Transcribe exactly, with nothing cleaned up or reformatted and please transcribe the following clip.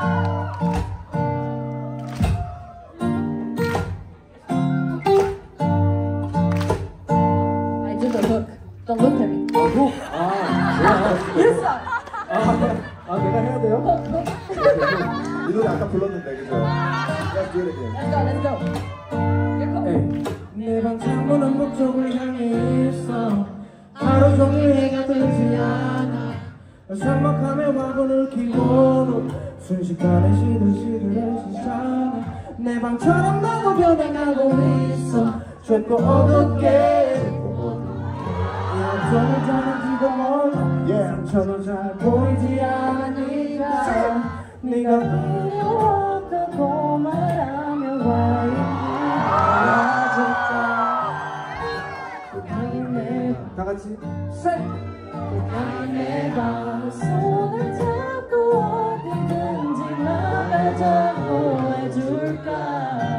Don't look at me. 아, 뭐? 아, 내가 Yes, sir. 아, 아, 내가 해야 돼요? 이 노래 아까 불렀는데, 그죠? Let's do it again. Let's go, let's go. Here comes. 내 방 창문은 북쪽을 향해 있어. 하루 종일 해가 뜨지 않아. 삭막함에 화분을 키고도 순식간에 시들시들해지잖아. 내 방처럼 나도 변해가고 있어. 좁고 어둡게 어쩌면 자는지도 몰라. 상처도 잘 보이지 않으니까 네가 그리웠다고 말하면 와 있니. 다같이 내 방 손을 잡고 어디든지 나가자고 해줄까.